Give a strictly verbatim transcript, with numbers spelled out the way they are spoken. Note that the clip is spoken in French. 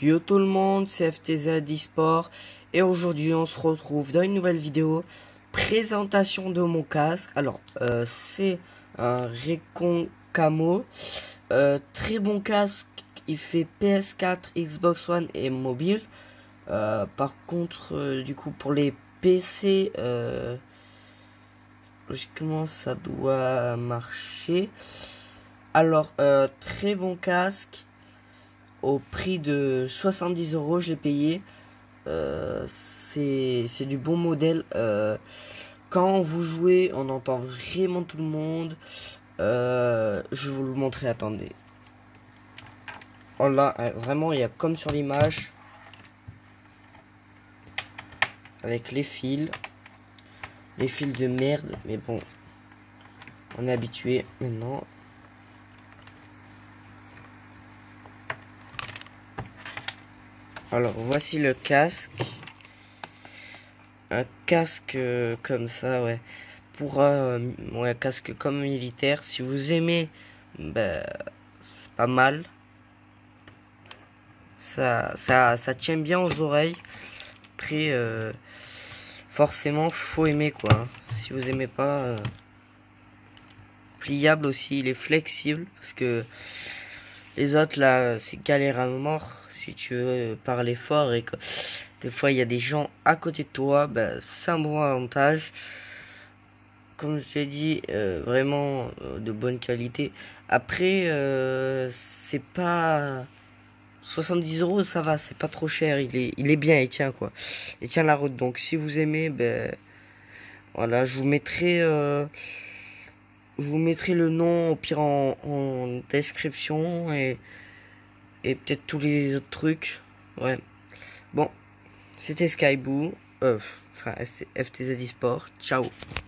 Yo tout le monde, c'est F T Z eSport et aujourd'hui on se retrouve dans une nouvelle vidéo présentation de mon casque. Alors euh, c'est un Recon Camo, euh, très bon casque, il fait P S quatre, Xbox One et mobile. Euh, par contre euh, du coup pour les P C, euh, logiquement ça doit marcher. Alors euh, très bon casque. Au prix de soixante-dix euros, je l'ai payé. Euh, c'est du bon modèle. Euh, quand vous jouez, on entend vraiment tout le monde. Euh, je vais vous le montrer, attendez. Oh là, vraiment, il y a comme sur l'image. Avec les fils. Les fils de merde. Mais bon, on est habitué maintenant. Alors, voici le casque. Un casque euh, comme ça, ouais. Pour un ouais, casque comme militaire. Si vous aimez, ben, c'est pas mal. Ça, ça, ça tient bien aux oreilles. Après, euh, forcément, faut aimer quoi. Hein. Si vous aimez pas, euh, pliable aussi, il est flexible. Parce que les autres là, c'est galère à mort. Si tu veux parler fort et que des fois il y a des gens à côté de toi, ben, c'est un bon avantage. Comme je l'ai dit, euh, vraiment euh, de bonne qualité. Après, euh, c'est pas soixante-dix euros, ça va, c'est pas trop cher. Il est, il est bien, il tient quoi. Il tient la route. Donc, si vous aimez, ben voilà, je vous mettrai, euh, je vous mettrai le nom au pire en, en description et et peut-être tous les autres trucs. Ouais. Bon, c'était Skyboo, euh, enfin F T Z eSport. Ciao.